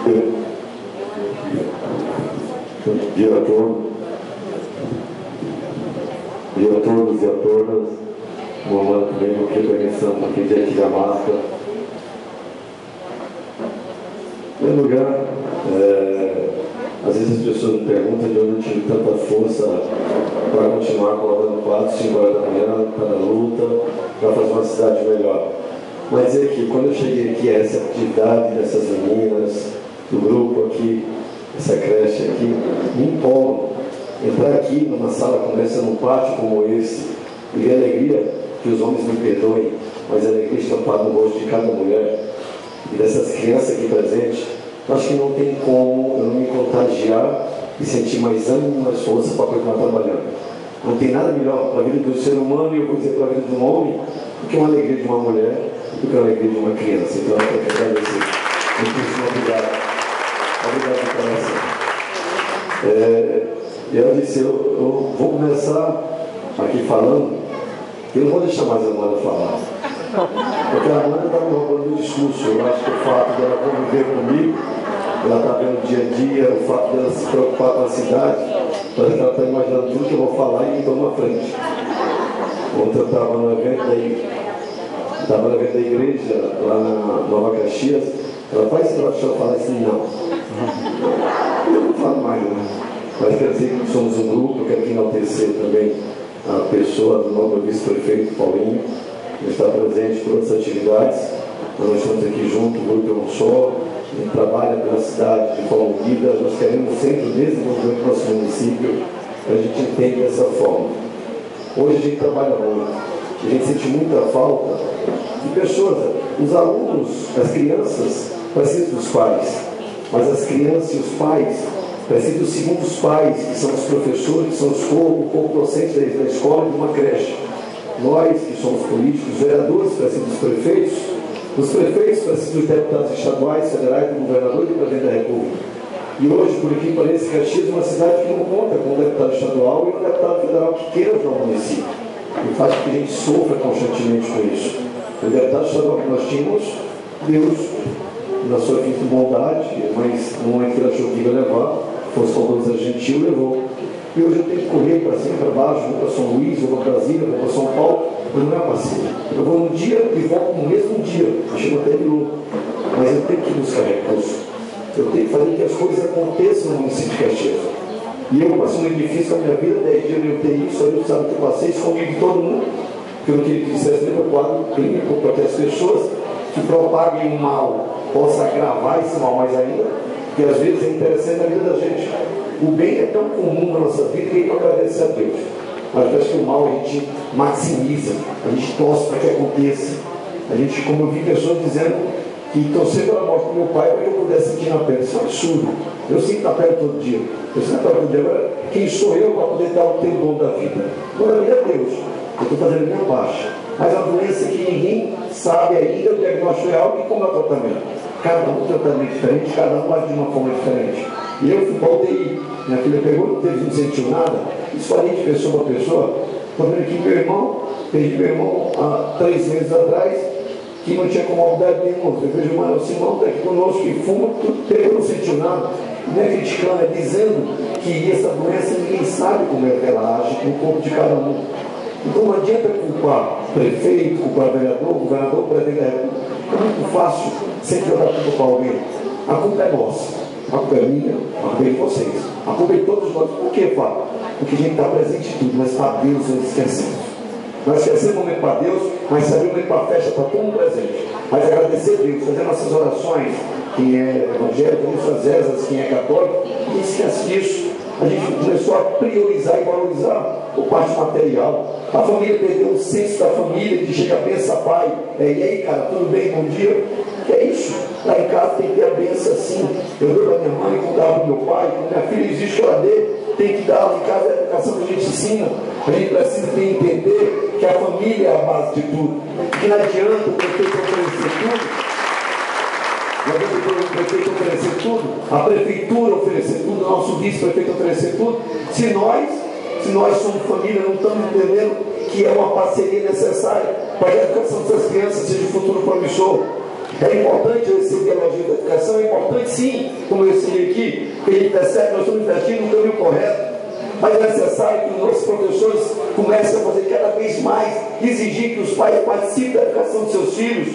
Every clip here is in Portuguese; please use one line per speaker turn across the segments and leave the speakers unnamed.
Bom dia a todos. Bom dia a todos e a todas. Um momento bem aqui pensando aqui diante da máscara. Em primeiro lugar, às vezes as pessoas me perguntam de onde eu tive tanta força para continuar acordando 4, 5 horas da manhã, para a luta, para fazer uma cidade melhor. Mas é que quando eu cheguei aqui, essa atividade dessas meninas, do grupo aqui, essa creche aqui, me empolga. Entrar aqui numa sala como essa, num pátio como esse, e ver a alegria, que os homens me perdoem, mas a alegria estampada no rosto de cada mulher e dessas crianças aqui presentes, acho que não tem como eu não me contagiar e sentir mais ânimo e mais força para continuar trabalhando. Não tem nada melhor para a vida do ser humano, e eu vou dizer para a vida de um homem, do que uma alegria de uma mulher, do que a alegria de uma criança. Então eu quero agradecer. Muitíssimo obrigado. Obrigado de coração. E ela disse, eu vou começar aqui falando, eu não vou deixar mais a Amanda falar. Porque a Amanda está me roubando o discurso. Eu acho que o fato dela conviver comigo, ela está vendo o dia a dia, o fato dela se preocupar com a cidade, parece que ela está imaginando tudo que eu vou falar e me dou na frente. Ontem eu estava no evento da igreja, lá na Nova Caxias. Ela faz esse troço, eu falar assim, não. Eu não falo mais, né? Mas quer dizer que somos um grupo. Eu quero que enaltecer também a pessoa do novo vice-prefeito Paulinho, que está presente em todas as atividades. Nós estamos aqui juntos, o grupo é um só, a gente trabalha pela cidade de forma unida. Nós queremos sempre desenvolver o nosso município, a gente entende dessa forma. Hoje a gente trabalha muito, a gente sente muita falta de pessoas, os alunos, as crianças precisam dos pais, mas as crianças e os pais precisam dos segundos pais, que são os professores, que são o corpo docente da escola e de uma creche. Nós, que somos políticos, os vereadores precisam dos prefeitos, os prefeitos precisam dos deputados estaduais, federais, do governador e do presidente da República. E hoje, por aqui, parece que Caxias é uma cidade que não conta com um deputado estadual e um deputado federal que queira ajudar o município. E faz com que a gente sofra constantemente com isso. O deputado estadual que nós tínhamos, Deus, na sua infinita bondade, mas no momento que ele achou que ia levar, fosse com a gentil, levou. E hoje eu tenho que correr para cima, para baixo, vou para São Luís, vou para Brasília, vou para São Paulo, mas não é passeio. Eu vou um dia e volto no mesmo dia, eu chego até de novo. Mas eu tenho que buscar recursos. Eu tenho que fazer que as coisas aconteçam no município de Caxias. E eu passei muito difícil com a minha vida, 10 dias eu tenho isso, eu sabe que eu passei, escondido de todo mundo, porque eu não queria que dissesse nem meu quadro clínico para que as pessoas que propaguem o mal possam agravar esse mal mais ainda, porque às vezes é interessante na vida da gente. O bem é tão comum na nossa vida que a gente agradece a Deus. Mas parece que o mal a gente maximiza, a gente torce para que aconteça. A gente, como eu vi pessoas dizendo que torcer pela morte do meu pai para que eu pudesse sentir na pele. Isso é um absurdo. Eu sinto na pele todo dia. Eu sinto na pele todo dia. Agora, quem sou eu para poder dar o teu dom da vida? Glória a Deus. Eu estou fazendo a minha parte. Mas a doença que ninguém sabe ainda, o diagnóstico é algo e como é o tratamento. Cada um tem um tratamento diferente, cada um age de uma forma diferente. E eu fui para a UTI. Minha filha pegou, não sentiu nada. Espalhei de pessoa para pessoa. Estou vendo aqui meu irmão, perdi meu irmão há 3 meses atrás, que não tinha comorbidade nenhuma. Eu vejo o Simão está aqui conosco, que fuma, pegou, não sentiu nada. Não é criticando, é dizendo que essa doença ninguém sabe como é que ela age no corpo de cada um. Então não adianta culpar prefeito, culpar vereador, governador, presidente da República. É muito fácil sempre jogar culpa para alguém. A culpa é nossa. A culpa é minha, a culpa é de vocês. A culpa é de todos nós. Por que, Fábio? Porque a gente está presente em tudo, mas para Deus nós esquecemos. Nós esquecemos o momento para Deus, mas sabemos o momento para a festa, está todo mundo presente. Mas agradecer a Deus, fazer nossas orações, quem é evangélico, suas rezas, quem é católico, não esquece disso. A gente começou a priorizar e valorizar o parte material. A família perdeu o senso da família, de chegar a benção, pai. E aí, cara, tudo bem, bom dia? Que é isso? Lá em casa tem que ter a benção assim. Eu dou para minha mãe, como dava para meu pai, quando minha filha existe, eu dei, tem que dar. Lá em casa a educação que a gente ensina. A gente precisa entender que a família é a base de tudo. Que não adianta o prefeito oferecer tudo. Não adianta o prefeito oferecer tudo, a prefeitura oferecer tudo, o nosso vice-prefeito oferecer tudo. Se nós somos família, não estamos entendendo que é uma parceria necessária para que a educação dessas crianças seja um futuro promissor. É importante receber a elogio da educação, é importante sim, percebe que nós estamos investindo no caminho correto, mas é necessário que os nossos professores comecem a fazer cada vez mais, exigir que os pais participem da educação dos seus filhos.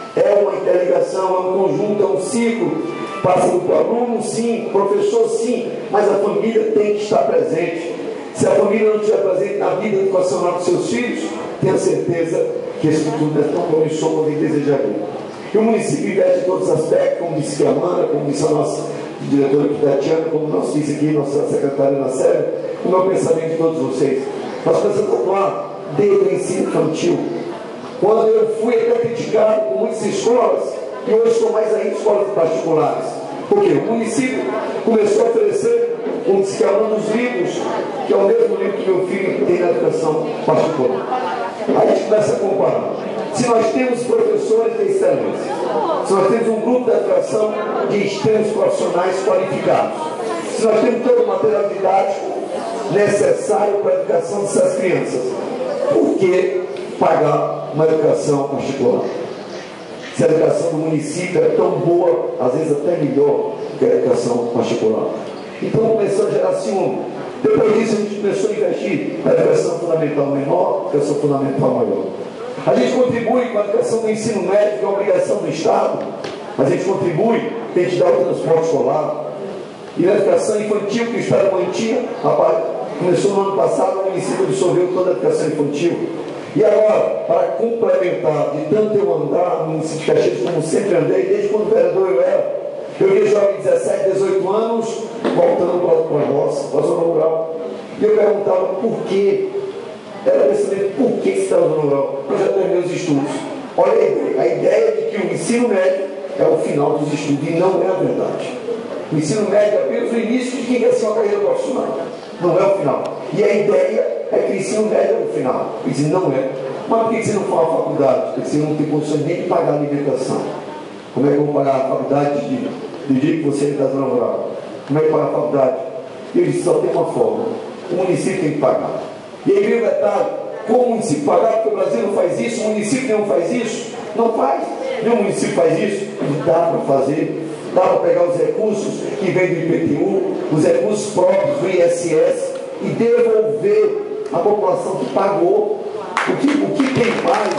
É uma interligação, é um conjunto, é um ciclo. Passa do aluno, sim, professor, sim, mas a família tem que estar presente. Se a família não estiver presente na vida educacional dos seus filhos, tenha certeza que esse futuro é tão promissor quanto ele desejaria. E o município investe em todos os aspectos, como disse a Amanda, como disse a nossa diretora Tatiana, como nós disse aqui, nossa secretária na série, o meu pensamento de todos vocês. Nós precisamos atuar desde o ensino infantil. Quando eu fui até criticado por muitas escolas, e hoje estou mais ainda em escolas particulares. Por quê? O município começou a oferecer, como disse a Amanda, os livros, que é o mesmo livro que meu filho tem na educação particular. Aí a gente começa a comparar. Se nós temos professores de excelência, se nós temos um grupo de educação de extremos profissionais qualificados, se nós temos todo o material didático necessário para a educação dessas crianças, por que pagar uma educação particular? Se a educação do município é tão boa, às vezes até melhor que a educação particular. Então começou a gerar ciúme. Depois disso a gente começou a investir na educação fundamental menor, educação fundamental maior. A gente contribui com a educação do ensino médio, que é uma obrigação do Estado, mas a gente contribui, a gente dá o transporte escolar. E na educação infantil, que o Estado mantinha, começou no ano passado, o município absorveu toda a educação infantil. E agora, para complementar, de tanto eu andar no município de Caxias, como sempre andei, desde quando vereador eu era, eu vi jovem de 17, 18 anos, voltando para a roça, para a zona rural. E eu perguntava por quê. Era perceber por que você está na zona rural. Eu já terminei os estudos. Olha a ideia de que o ensino médio é o final dos estudos, e não é a verdade. O ensino médio é apenas o início de quem quer ser uma carreira profissional. Não é o final. E a ideia é que o ensino médio é o final. E diz, não é. Mas por que você não faz a faculdade? Porque você não tem condições nem de pagar a alimentação. Como é que eu vou pagar a faculdade de dia que você é da zona rural? Como é que paga a faculdade? E eu disse, só tem uma forma. O município tem que pagar. E aí vem o detalhe, como o município pagar, porque o Brasil não faz isso, o município não faz isso, não faz. Nenhum município faz isso, e dá para fazer. Dá para pegar os recursos que vêm do IPTU, os recursos próprios do ISS e devolver a população que pagou. O que tem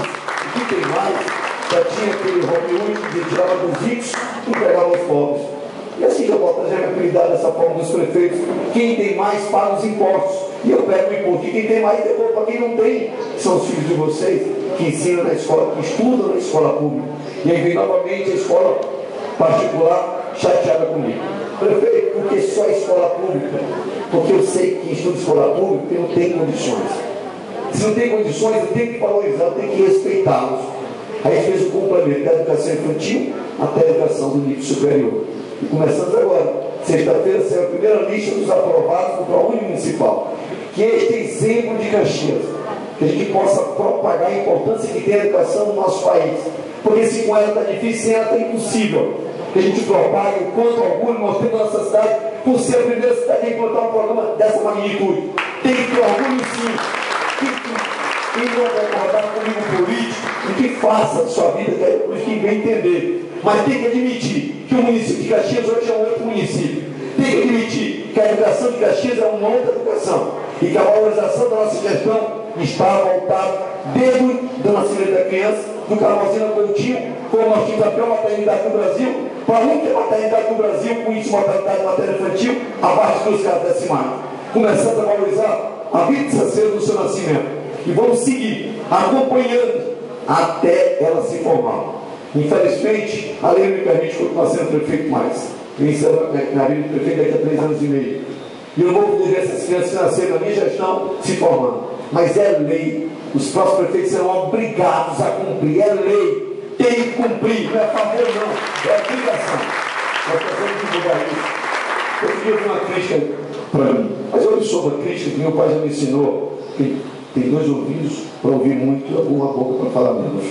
mais, já tinha aquele Robin Hood que tirava dos ricos e entregava aos pobres. E assim já bota a tranquilidade dessa forma dos prefeitos. Quem tem mais paga os impostos. E eu pego o imposto de quem tem mais e devolvo para quem não tem, que são os filhos de vocês, que ensinam na escola, que estudam na escola pública. E aí vem novamente a escola particular chateada comigo. Prefeito, porque só a escola pública? Porque eu sei que quem estuda escola pública não tem condições. Se não tem condições, eu tenho que valorizar, eu tenho que respeitá-los. Aí a gente fez o complemento da educação infantil até a educação do nível superior. E começamos agora. Sexta-feira será a primeira lista dos aprovados do ProUni Municipal. Que este exemplo de Caxias, que a gente possa propagar a importância que tem a educação no nosso país. Porque se com ela está difícil, sem ela está impossível. Que a gente propague o quanto orgulho nós temos na nossa cidade, por ser a primeira cidade a implantar um programa dessa magnitude. Tem que ter orgulho sim. Quem não concordar comigo político, que faça de sua vida, que é por isso que vem entender. Mas tem que admitir que o município de Caxias hoje é um outro município. Tem que admitir que a educação de Caxias é uma outra educação. E que a valorização da nossa gestão está voltada desde o nascimento da criança, do Carmozina Coutinho, como nós tínhamos a pior maternidade do Brasil, para a única maternidade do Brasil, com índice de mortalidade materna infantil, abaixo dos casos decimais. Começando a valorizar a vida cedo do seu nascimento. E vamos seguir acompanhando até ela se formar. Infelizmente, a lei não me permite continuar sendo prefeito mais. Eu encerro na vida de prefeito daqui a 3 anos e meio. E eu não vou poder ver essas crianças nascerem na minha gestão se formando. Mas é lei. Os próximos prefeitos serão obrigados a cumprir. É lei. Tem que cumprir. Não é favor, não. É obrigação. Nós precisamos divulgar isso. Eu queria ver uma crítica para mim. Mas eu absorvo a crítica que meu pai já me ensinou. Que tem 2 ouvidos para ouvir muito e uma boca para falar menos.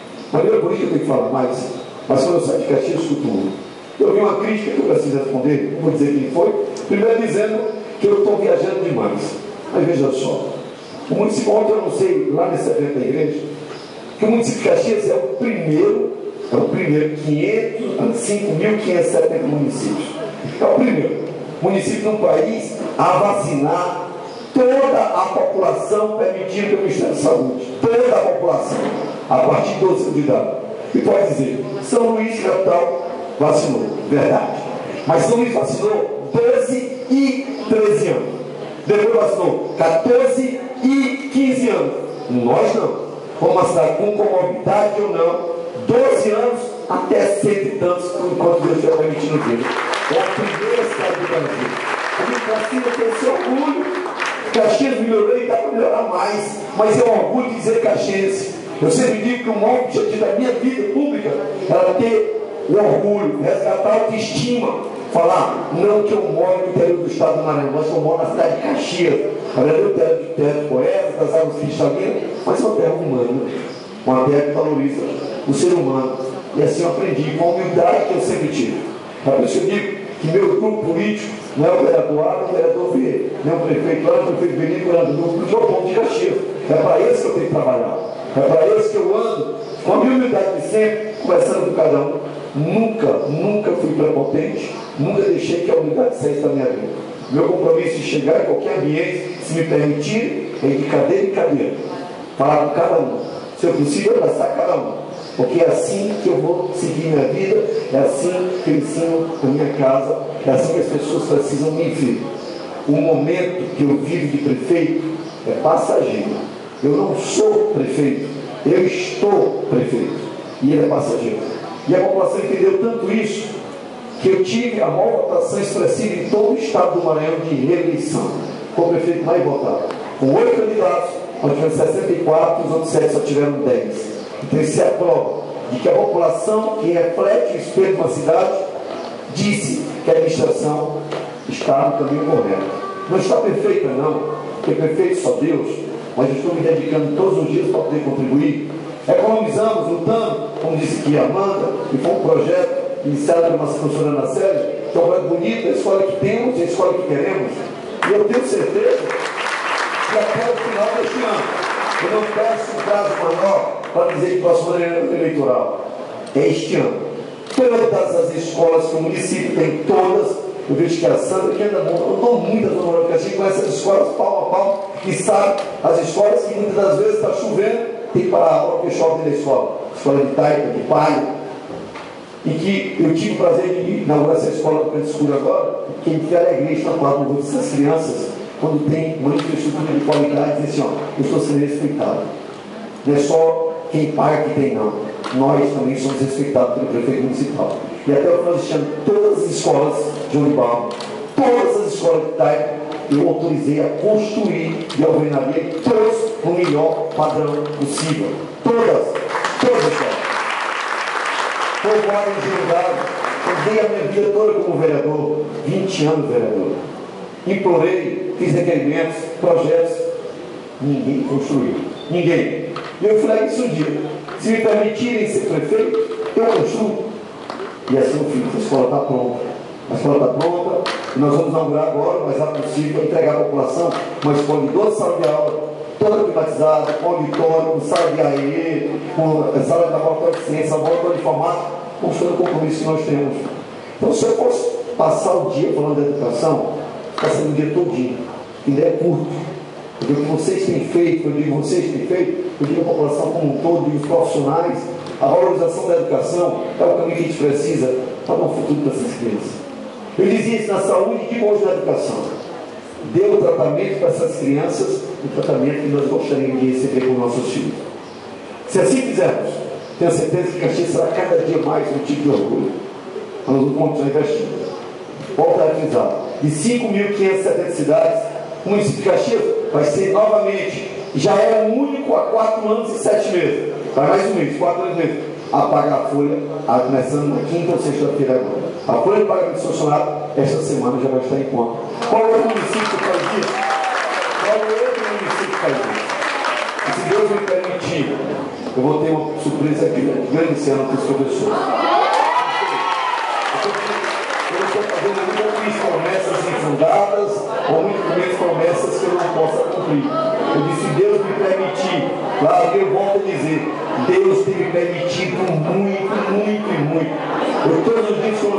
A primeira política eu tenho que falar mais. Mas quando eu saio de Caxias, eu escuto muito. Eu vi uma crítica que eu preciso responder, não vou dizer quem foi, primeiro dizendo que eu estou viajando demais. Mas veja só, o município, ontem eu não sei, lá nesse evento da igreja, que o município de Caxias é o primeiro 5.570 municípios. É o primeiro. município no país a vacinar toda a população permitida pelo Ministério da Saúde. Toda a população, a partir de 12 anos de idade. E pode dizer, São Luís, capital, vacinou. Verdade. Mas São Luís vacinou 12 e 13 anos. Depois vacinou 14 e 15 anos. Nós não. Como uma cidade com comorbidade ou não, 12 anos até 100 e tantos, enquanto Deus estiver permitindo ver. É a primeira cidade do Brasil. A gente precisa ter esse orgulho. Caxias melhorou e dá para melhorar mais. Mas é um orgulho dizer caxiense. Eu sempre digo que o maior objetivo da minha vida pública era ter o orgulho, resgatar a autoestima. Falar, não que eu moro no interior do estado do Maranhão, mas que eu moro na cidade de Caxias. Na verdade, eu tenho terra de poetas, das águas cristalinas, mas é uma terra humana, uma terra que valoriza o ser humano. E assim eu aprendi, com a humildade que eu sempre tive. É por isso que eu digo que meu grupo político não é o vereador A, não é o vereador B, nem o prefeito A, não é o prefeito B, nem o vereador B, o meu ponto de Caxias. É para esse que eu tenho que trabalhar. É para esse que eu ando, com a minha humildade de sempre, conversando com cada um. Nunca fui prepotente, nunca deixei que a humildade saísse da minha vida. Meu compromisso de chegar em qualquer ambiente, se me permitir, é de cadeira em cadeira. Falar com cada um. Se eu possível, abraçar cada um. Porque é assim que eu vou seguir minha vida, é assim que eu ensino na minha casa, é assim que as pessoas precisam me ver. O momento que eu vivo de prefeito é passageiro. Eu não sou prefeito, eu estou prefeito. E ele é passageiro. E a população entendeu tanto isso, que eu tive a maior votação expressiva em todo o estado do Maranhão de reeleição. Foi o prefeito mais votado. Com 8 candidatos, nós tivemos 64, os outros 7 só tiveram 10. Então isso é a prova de que a população, que reflete o espelho de uma cidade, disse que a administração está no caminho correto. Não está perfeita não, porque perfeito só Deus, mas eu estou me dedicando todos os dias para poder contribuir. Economizamos, lutando, como disse aqui a Amanda, e foi um projeto iniciado pela nossa professora Ana Célia, que é um projeto bonito, a escola que temos e a escola que queremos. E eu tenho certeza que até o final deste ano, eu não peço um prazo maior para dizer que o próximo ano é eleitoral. É este ano. Todas as escolas que o município tem, todas, eu vejo que a Sandra, que anda muito, eu dou muitas honorárias, porque a gente conhece as escolas palmo a palmo e sabe as escolas que muitas das vezes está chovendo, tem que parar a aula porque chove dentro da escola. Escola de taipa, de palha. E que eu tive o prazer de inaugurar essa escola do Canto Escuro agora, que a gente tem alegria de estampar no rosto dessas crianças, quando tem uma infraestrutura de qualidade, diz assim, ó, eu estou sendo respeitado. Não é só quem paga que tem, não. Nós também somos respeitados pelo prefeito municipal. E até o final deste ano, todas as escolas de Unibarro, todas as escolas de taipa, eu autorizei a construir de alvenaria todas no melhor padrão possível. Todas as escolas. Foi embora em Gilgado, eu dei a minha vida toda como vereador, 20 anos vereador. Implorei, fiz requerimentos, projetos, ninguém construiu. Ninguém. E eu falei isso um dia, se me permitirem ser prefeito, eu construo. E assim eu fiz, a escola está pronta. A escola está pronta, e nós vamos inaugurar agora, o mais rápido possível, entregar à população uma escola de 12 salas de aula, toda privatizada, com auditório, com sala de AE, com sala de laboratório de ciência, laboratório de informática, mostrando o compromisso que nós temos. Então, se eu posso passar o dia falando da educação, passando o dia todinho, ainda é curto. Porque o que vocês têm feito, eu digo vocês têm feito, eu digo a população como um todo, e os profissionais, a valorização da educação é o caminho que a gente precisa para dar um futuro para essas crianças. Eu dizia isso na saúde e digo hoje na educação. Dê o tratamento para essas crianças, o tratamento que nós gostaríamos de receber com nossos filhos. Se assim fizermos, tenho certeza que Caxias será cada dia mais um tipo de orgulho. Nós vamos continuar investindo. Volto a avisar, de 5.570 cidades, o município de Caxias vai ser novamente, já é o único há 4 anos e 7 meses, vai mais um mês, 4 anos e meses, a pagar a folha, começando na quinta ou sexta-feira agora. A folha de pagamento do funcionário, esta semana já vai estar em conta. Qual outro município que faz isso? Qual outro município que faz isso? E se Deus me permitir, eu vou ter uma surpresa grande esse ano para os professores. Eu estou fazendo muitas promessas infundadas, ou muitas promessas que eu não possa cumprir. Eu disse, Deus me permitir. Claro que eu volto a dizer, Deus tem me permitido muito. Eu todos os dias, quando eu saio da minha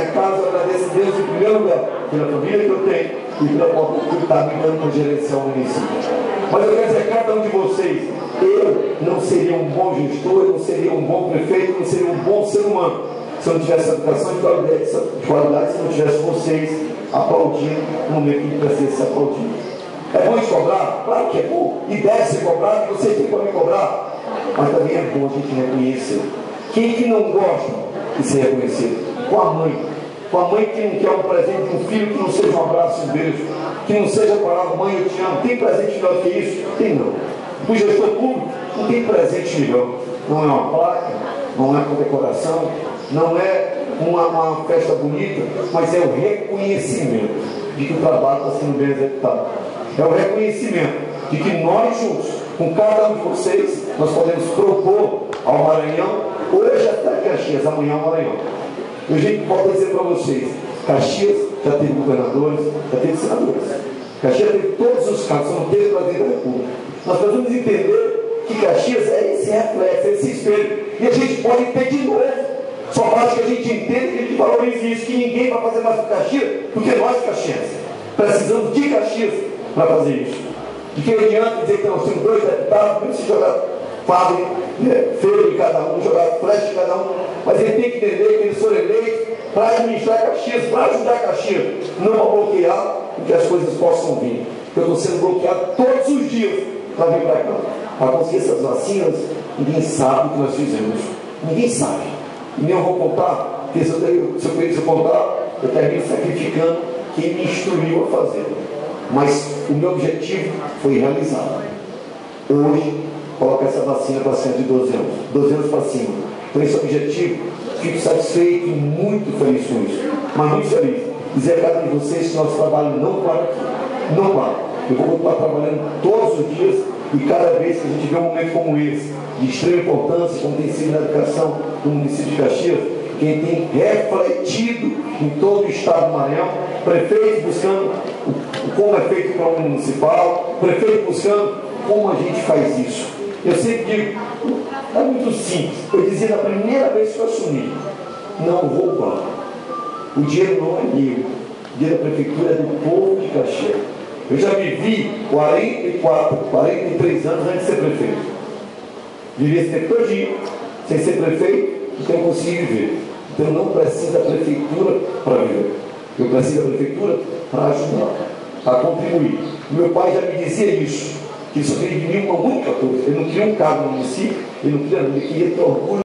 minha casa, eu agradeço a Deus em primeiro lugar pela família que eu tenho e pela oportunidade que está me dando para gerenciar o município. Mas eu quero dizer a cada um de vocês, eu não seria um bom gestor, eu não seria um bom prefeito, eu não seria um bom ser humano se eu não tivesse educação de qualidade, se não tivesse vocês aplaudindo no momento que precisa ser aplaudido. É bom de cobrar? Claro que é bom. E deve ser cobrado, e vocês têm que me cobrar. Mas também é bom a gente reconhecer. Quem que não gosta de ser reconhecido? Com a mãe. Com a mãe que não quer um presente de um filho que não seja um abraço e um beijo. Que não seja palavra, mãe, eu te amo. Tem presente melhor que isso? Tem não. O gestor público não tem presente melhor. Não é uma placa, não é condecoração, não é uma festa bonita, mas é o reconhecimento de que o trabalho está sendo bem executado. É o reconhecimento de que nós juntos, com cada um de vocês, nós podemos propor ao Maranhão, hoje até Caxias, amanhã ao Maranhão. Eu volto a dizer para vocês, Caxias já teve governadores, já teve senadores. Caxias teve todos os casos, não teve presidente da República. Nós precisamos entender que Caxias é esse reflexo, esse espelho. E a gente pode ter de novo. Só basta que a gente entenda que a gente valorize isso, que ninguém vai fazer mais por Caxias do que nós, Caxias. Precisamos de Caxias para fazer isso. De que adianta dizer que nós temos 2 deputados, não se jogar padre, feio de cada um, jogar flecha de cada um, mas ele tem que entender que eles foram eleitos para administrar Caxias, para ajudar Caxias, não para bloquear e que as coisas possam vir. Porque eu estou sendo bloqueado todos os dias para vir para cá. Para conseguir essas vacinas, ninguém sabe o que nós fizemos. Ninguém sabe. E nem eu vou contar, porque se eu contar, eu termino sacrificando quem me instruiu a fazer. Mas o meu objetivo foi realizado. Hoje, coloca essa vacina para cima de 12 anos. 12 anos para cima. Então esse objetivo, fico satisfeito e muito feliz com isso. Mas muito feliz. Dizer a cada um de vocês que nosso trabalho não para aqui. Não para. Eu vou continuar trabalhando todos os dias e cada vez que a gente vê um momento como esse, de extrema importância, como tem sido na educação do município de Caxias, quem tem refletido em todo o estado do Maranhão, prefeito buscando como é feito o plano municipal, prefeito buscando como a gente faz isso. Eu sempre digo, é muito simples. Eu dizia na primeira vez que eu assumi, não roubar. O dinheiro não é meu. O dinheiro da prefeitura é do povo de Caxias. Eu já vivi 43 anos antes de ser prefeito. Vivi esse tempo todinho, sem ser prefeito, então eu consegui viver. Então eu não preciso da prefeitura para viver. Eu preciso da prefeitura para ajudar, para contribuir. Meu pai já me dizia isso, que ele só queria de mim uma única coisa. Ele não queria um cargo no município, ele queria ter orgulho.